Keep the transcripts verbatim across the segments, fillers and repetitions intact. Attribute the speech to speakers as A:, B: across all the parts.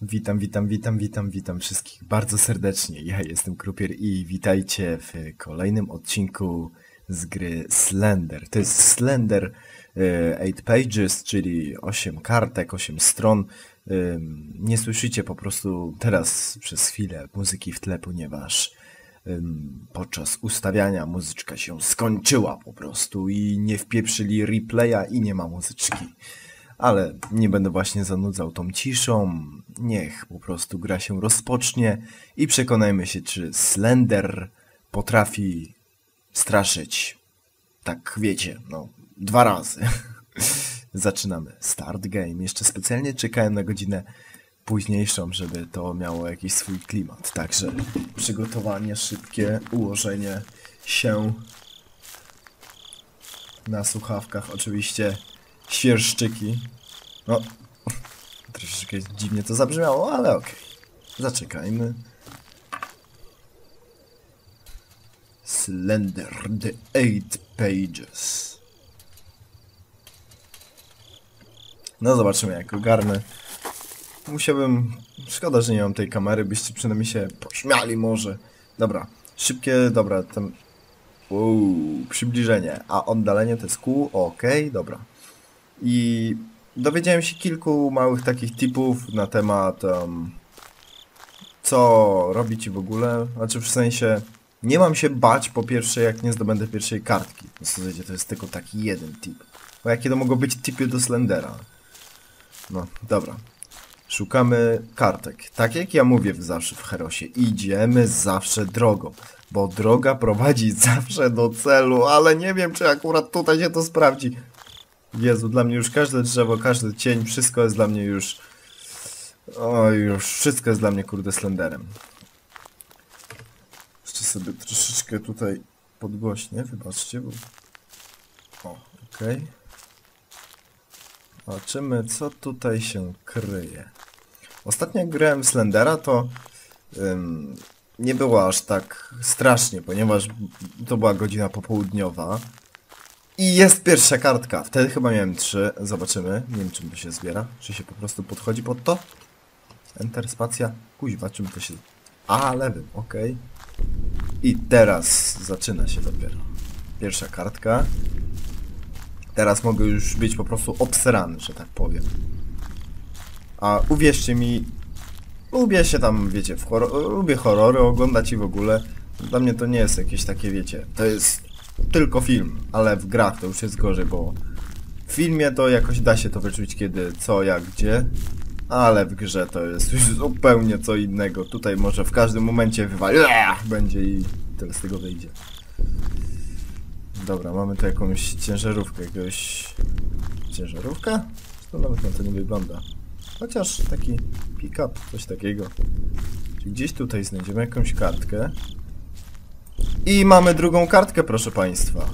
A: Witam, witam, witam, witam, witam wszystkich bardzo serdecznie. Ja jestem Krupier i witajcie w kolejnym odcinku z gry Slender. To jest Slender osiem Pages, czyli osiem kartek, osiem stron. Nie słyszycie po prostu teraz przez chwilę muzyki w tle, ponieważ podczas ustawiania muzyczka się skończyła po prostu i nie wpieprzyli replaya i nie ma muzyczki. Ale nie będę właśnie zanudzał tą ciszą, niech po prostu gra się rozpocznie i przekonajmy się, czy Slender potrafi straszyć. Tak wiecie, no, dwa razy. Zaczynamy start game. Jeszcze specjalnie czekałem na godzinę późniejszą, żeby to miało jakiś swój klimat. Także przygotowanie szybkie, ułożenie się na słuchawkach, oczywiście świerszczyki. No, troszeczkę dziwnie to zabrzmiało, ale okej. Zaczekajmy. Slender the Eight Pages. No zobaczymy, jak ogarnę. Musiałbym... Szkoda, że nie mam tej kamery, byście przynajmniej się pośmiali może. Dobra, szybkie, dobra, tam... Uuu, przybliżenie, a oddalenie to jest Q, okej, dobra. I dowiedziałem się kilku małych takich tipów na temat um, co robić w ogóle, znaczy w sensie nie mam się bać po pierwsze, jak nie zdobędę pierwszej kartki. W zasadzie to jest tylko taki jeden tip. Bo jakie to mogą być tipy do Slendera? No, dobra. Szukamy kartek. Tak jak ja mówię zawsze w Herosie, idziemy zawsze drogą. Bo droga prowadzi zawsze do celu, ale nie wiem, czy akurat tutaj się to sprawdzi. Jezu, dla mnie już każde drzewo, każdy cień, wszystko jest dla mnie już... O, już wszystko jest dla mnie, kurde, Slenderem. Jeszcze sobie troszeczkę tutaj podgłośnię, wybaczcie, bo... O, okej. Okay. Zobaczymy, co tutaj się kryje. Ostatnio jak grałem w Slendera, to... Ym, nie było aż tak strasznie, ponieważ to była godzina popołudniowa. I jest pierwsza kartka. Wtedy chyba miałem trzy. Zobaczymy. Nie wiem, czym to się zbiera. Czy się po prostu podchodzi pod to? Enter, spacja. Kuźwa, czym to się... A, lewym. Okej. I teraz zaczyna się dopiero. Pierwsza kartka. Teraz mogę już być po prostu obserany, że tak powiem. A uwierzcie mi... Lubię się tam, wiecie, w horror... lubię horrory oglądać i w ogóle. Dla mnie to nie jest jakieś takie, wiecie... To jest... tylko film, ale w grach to już jest gorzej, bo w filmie to jakoś da się to wyczuć kiedy, co, jak, gdzie, ale w grze to jest już zupełnie co innego. Tutaj może w każdym momencie wywali, będzie i tyle z tego wyjdzie. Dobra, mamy tu jakąś ciężarówkę, jakiegoś... Ciężarówka? To nawet na to nie wygląda. Chociaż taki pick-up, coś takiego. Czyli gdzieś tutaj znajdziemy jakąś kartkę. I mamy drugą kartkę, proszę państwa.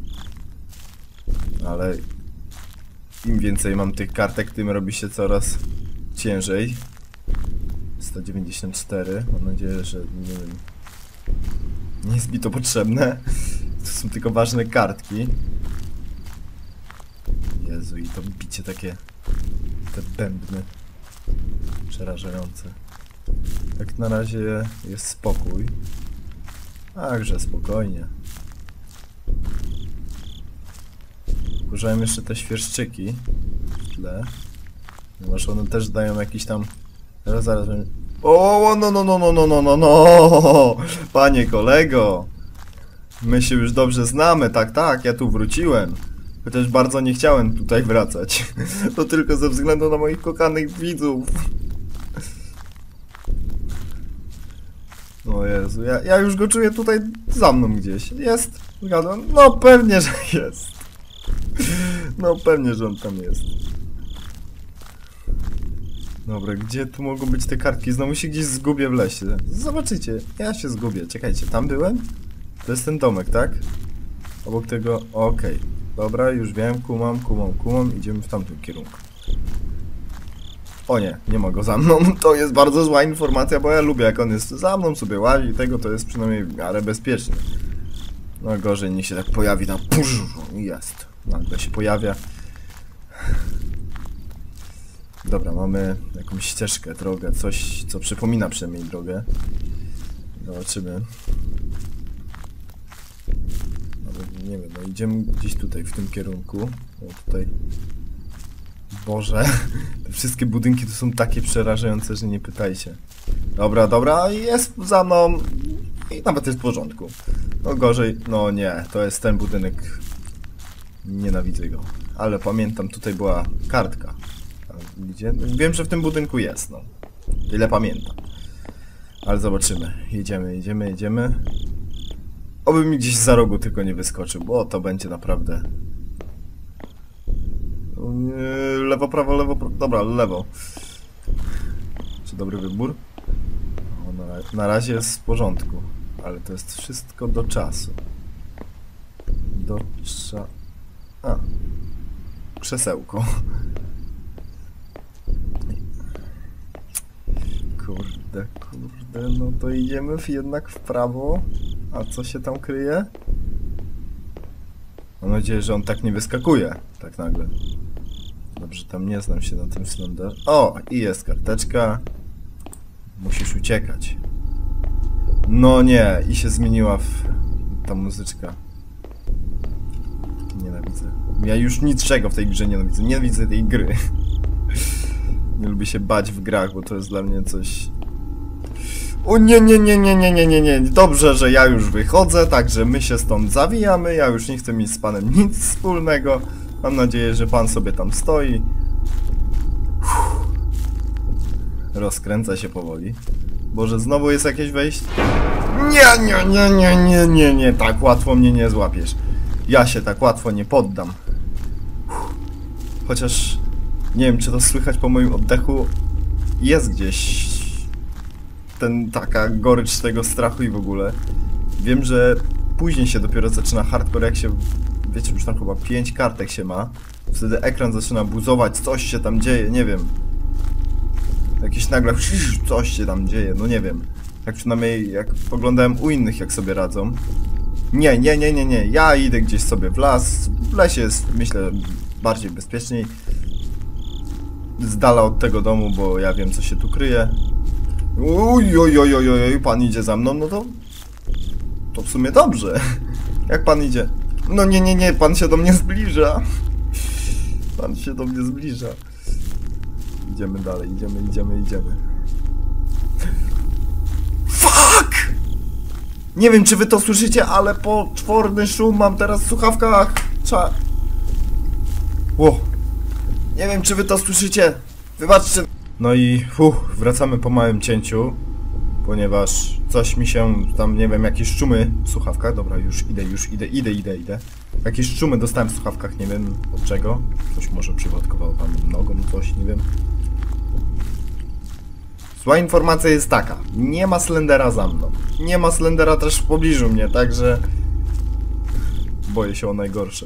A: Ale im więcej mam tych kartek, tym robi się coraz ciężej. sto dziewięćdziesiąt cztery. Mam nadzieję, że nie wiem, nie jest mi to potrzebne. To są tylko ważne kartki. Jezu, i to bicie takie... te bębny. Przerażające. Tak na razie jest spokój. Także spokojnie. Użyłem jeszcze te świerszczyki w tle. Ponieważ one też dają jakiś tam... Zaraz, zaraz... O, no, no, no, no, no, no, no, no! Panie kolego! My się już dobrze znamy, tak, tak, ja tu wróciłem. Chociaż bardzo nie chciałem tutaj wracać. To tylko ze względu na moich kochanych widzów. O Jezu, ja, ja już go czuję tutaj za mną gdzieś. Jest? Zgadłem? No pewnie, że jest. No pewnie, że on tam jest. Dobra, gdzie tu mogą być te kartki? Znowu się gdzieś zgubię w lesie. Zobaczycie, ja się zgubię. Czekajcie, tam byłem? To jest ten domek, tak? Obok tego... Okej. Okay. Dobra, już wiem, kumam, kumam, kumam. Idziemy w tamtym kierunku. O nie, nie ma go za mną. To jest bardzo zła informacja, bo ja lubię, jak on jest za mną, sobie łazi i tego to jest przynajmniej w miarę bezpieczne. No gorzej, niech się tak pojawi tam. Jest. Nagle się pojawia. Dobra, mamy jakąś ścieżkę, drogę, coś, co przypomina przynajmniej drogę. Zobaczymy. Nawet nie wiem, no idziemy gdzieś tutaj, w tym kierunku. O, tutaj. Boże, te wszystkie budynki to są takie przerażające, że nie pytajcie. Dobra, dobra, jest za mną i nawet jest w porządku. No gorzej, no nie, to jest ten budynek. Nienawidzę go. Ale pamiętam, tutaj była kartka. A gdzie? Wiem, że w tym budynku jest, no. Ile pamiętam. Ale zobaczymy. Jedziemy, jedziemy, jedziemy. Oby mi gdzieś za rogu tylko nie wyskoczył, bo to będzie naprawdę... Lewo, prawo, lewo, prawo. Dobra, lewo. Czy dobry wybór? O, na, na razie jest w porządku. Ale to jest wszystko do czasu. Do cza... A. Krzesełko. Kurde, kurde, no to idziemy w, jednak w prawo. A co się tam kryje? Mam nadzieję, że on tak nie wyskakuje, tak nagle. Dobrze, tam nie znam się na tym Slender. O, i jest karteczka. Musisz uciekać. No nie, i się zmieniła w... ta muzyczka. Nienawidzę. Ja już niczego w tej grze nienawidzę. Nienawidzę tej gry. Nie lubię się bać w grach, bo to jest dla mnie coś... O nie, nie, nie, nie, nie, nie, nie, nie. Dobrze, że ja już wychodzę, także my się stąd zawijamy. Ja już nie chcę mieć z panem nic wspólnego. Mam nadzieję, że pan sobie tam stoi. Uff. Rozkręca się powoli. Boże, znowu jest jakieś wejście? Nie, nie, nie, nie, nie, nie, nie. Tak łatwo mnie nie złapiesz. Ja się tak łatwo nie poddam. Uff. Chociaż nie wiem, czy to słychać po moim oddechu. Jest gdzieś ten, taka gorycz tego strachu i w ogóle. Wiem, że później się dopiero zaczyna hardcore, jak się... Wiecie, już tam chyba pięć kartek się ma. Wtedy ekran zaczyna buzować, coś się tam dzieje, nie wiem. Jakieś nagle coś się tam dzieje, no nie wiem. Tak przynajmniej jak oglądałem u innych, jak sobie radzą. Nie, nie, nie, nie, nie. Ja idę gdzieś sobie w las. W lesie jest, myślę, bardziej bezpieczniej. Z dala od tego domu, bo ja wiem, co się tu kryje. Uj, oj, oj, oj, oj, pan idzie za mną, no to... To w sumie dobrze. Jak pan idzie? No nie, nie, nie, pan się do mnie zbliża. Pan się do mnie zbliża. Idziemy dalej, idziemy, idziemy, idziemy. Fuck! Nie wiem, czy wy to słyszycie, ale potworny szum mam teraz w słuchawkach. Cza... Ło. Nie wiem, czy wy to słyszycie. Wybaczcie. No i uff, wracamy po małym cięciu. Ponieważ coś mi się tam, nie wiem, jakieś szumy w słuchawkach. Dobra, już idę, już idę, idę, idę, idę. Jakieś szumy dostałem w słuchawkach, nie wiem od czego. Ktoś może przypadkował tam nogą, coś, nie wiem. Zła informacja jest taka. Nie ma Slendera za mną. Nie ma Slendera też w pobliżu mnie, także... Boję się o najgorsze.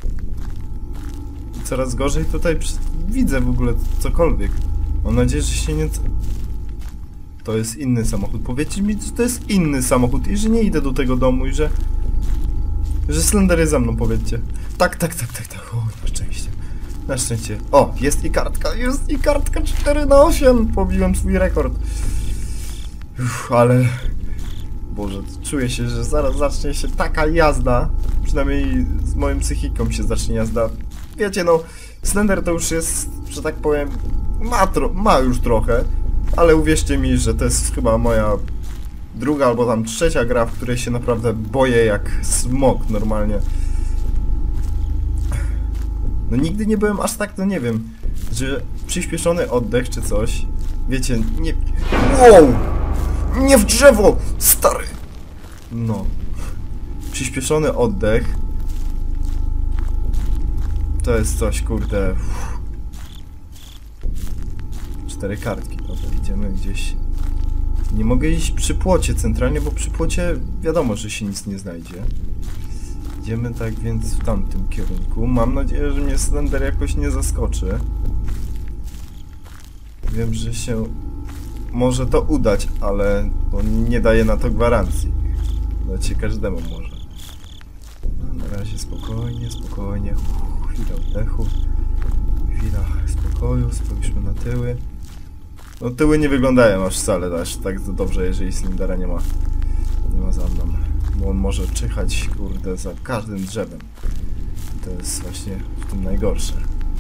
A: I coraz gorzej tutaj widzę w ogóle cokolwiek. Mam nadzieję, że się nie... To jest inny samochód. Powiedzcie mi, że to jest inny samochód i że nie idę do tego domu i że... Że Slender jest za mną, powiedzcie. Tak, tak, tak, tak, tak. O, na szczęście. Na szczęście. O, jest i kartka, jest i kartka cztery na osiem. Pobiłem swój rekord. Uff, ale... Boże, czuję się, że zaraz zacznie się taka jazda. Przynajmniej z moją psychiką się zacznie jazda. Wiecie, no... Slender to już jest, że tak powiem... Ma, tro ma już trochę. Ale uwierzcie mi, że to jest chyba moja druga albo tam trzecia gra, w której się naprawdę boję jak smok normalnie. No nigdy nie byłem aż tak, no nie wiem, że przyspieszony oddech czy coś. Wiecie, nie... Wow! Nie w drzewo! Stary! No. Przyspieszony oddech. To jest coś, kurde... Uff. Cztery kartki, dobra, idziemy gdzieś. Nie mogę iść przy płocie centralnie, bo przy płocie wiadomo, że się nic nie znajdzie. Idziemy tak więc w tamtym kierunku. Mam nadzieję, że mnie Slender jakoś nie zaskoczy. Wiem, że się może to udać, ale on nie daje na to gwarancji. Dać się każdemu może. No, na razie spokojnie, spokojnie. Uff, chwila oddechu. Chwila spokojnie. pokoju, spójrzmy na tyły. No tyły nie wyglądają aż wcale aż tak dobrze, jeżeli Slendera nie ma, nie ma za mną. Bo on może czyhać, kurde, za każdym drzewem. To jest właśnie w tym najgorsze.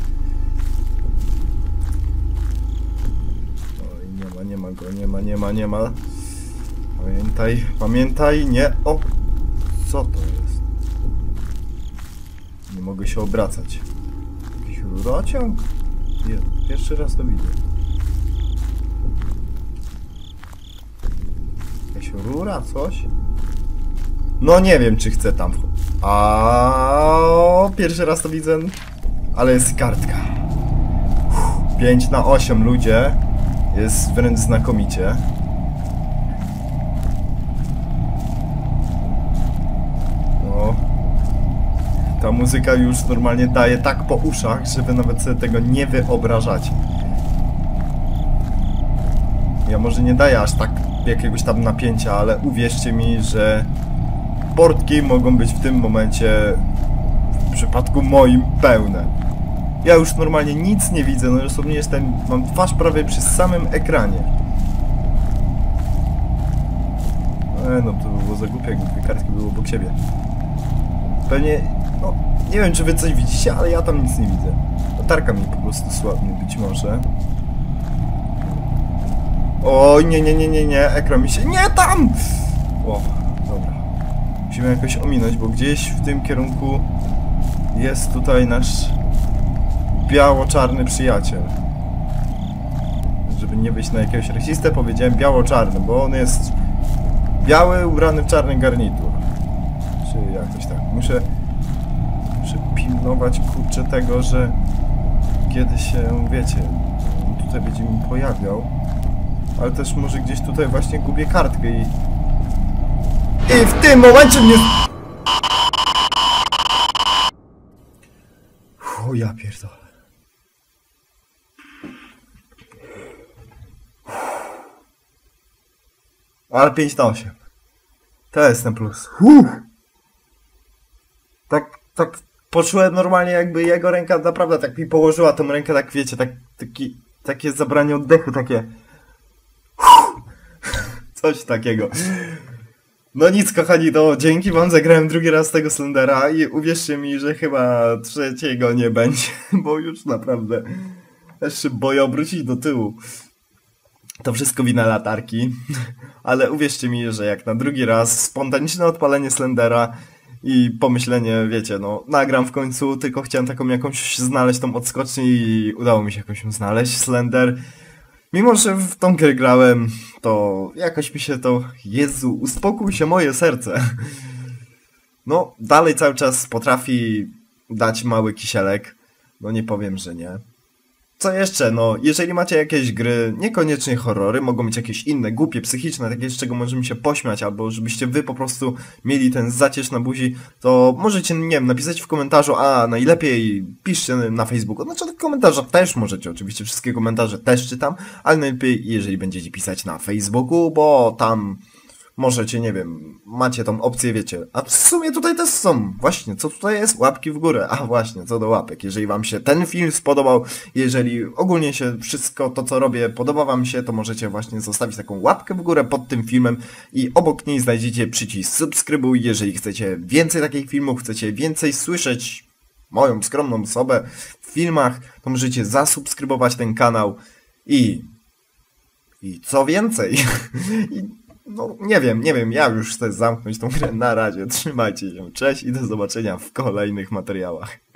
A: Oj, nie ma, nie ma go, nie ma, nie ma, nie ma. Pamiętaj, pamiętaj, nie, o! Co to jest? Nie mogę się obracać. Jakiś rurociąg? Nie, pierwszy raz to widzę. Jakaś rura, coś? No nie wiem, czy chcę tam wchodzić. A pierwszy raz to widzę, ale jest kartka. pięć na osiem, ludzie. Jest wręcz znakomicie. No. Ta muzyka już normalnie daje tak po uszach, że wy nawet sobie tego nie wyobrażacie. Ja może nie daję aż tak jakiegoś tam napięcia, ale uwierzcie mi, że portki mogą być w tym momencie, w przypadku moim, pełne. Ja już normalnie nic nie widzę, no dosłownie jestem, mam twarz prawie przy samym ekranie. E, no to by było za głupie, jakby dwie kartki były obok siebie. Pewnie, no, nie wiem czy wy coś widzicie, ale ja tam nic nie widzę. Latarka mi po prostu słabnie być może. Oj, nie, nie, nie, nie, nie, ekran mi się... Nie, tam! O, dobra. Musimy jakoś ominąć, bo gdzieś w tym kierunku jest tutaj nasz biało-czarny przyjaciel. Żeby nie wyjść na jakiegoś rasistę, powiedziałem biało-czarny, bo on jest biały, ubrany w czarny garnitur. Czy jakoś tak. Muszę, muszę pilnować, kurczę, tego, że kiedy się, wiecie, on tutaj będzie mi pojawiał. Ale też może gdzieś tutaj właśnie gubię kartkę i... I w tym momencie mnie... O ja pierdolę. Ale pięć na osiem. To jest ten plus. Uff. Tak, tak poczułem normalnie, jakby jego ręka naprawdę tak mi położyła tą rękę, tak wiecie, tak, taki, takie zabranie oddechu, takie... Coś takiego. No nic, kochani, to dzięki wam zagrałem drugi raz tego Slendera i uwierzcie mi, że chyba trzeciego nie będzie, bo już naprawdę też się boję obrócić do tyłu. To wszystko wina latarki, ale uwierzcie mi, że jak na drugi raz spontaniczne odpalenie Slendera i pomyślenie, wiecie, no nagram w końcu, tylko chciałem taką jakąś znaleźć tą odskocznię i udało mi się jakąś znaleźć, Slender. Mimo, że w tą grę grałem, to jakoś mi się to... Jezu, uspokój się moje serce. No, dalej cały czas potrafi dać mały kisielek. No nie powiem, że nie. Co jeszcze? No, jeżeli macie jakieś gry, niekoniecznie horrory, mogą być jakieś inne, głupie, psychiczne, takie z czego możemy się pośmiać, albo żebyście wy po prostu mieli ten zacierz na buzi, to możecie, nie wiem, napisać w komentarzu, a najlepiej piszcie na Facebooku. Znaczy w komentarzach też możecie, oczywiście wszystkie komentarze też czytam, ale najlepiej jeżeli będziecie pisać na Facebooku, bo tam... Możecie, nie wiem, macie tą opcję, wiecie, a w sumie tutaj też są, właśnie, co tutaj jest? Łapki w górę, a właśnie, co do łapek, jeżeli wam się ten film spodobał, jeżeli ogólnie się wszystko to, co robię, podoba wam się, to możecie właśnie zostawić taką łapkę w górę pod tym filmem i obok niej znajdziecie przycisk subskrybuj, jeżeli chcecie więcej takich filmów, chcecie więcej słyszeć moją skromną osobę w filmach, to możecie zasubskrybować ten kanał i... i co więcej... I... No, nie wiem, nie wiem, ja już chcę zamknąć tą grę na razie. Trzymajcie się, cześć i do zobaczenia w kolejnych materiałach.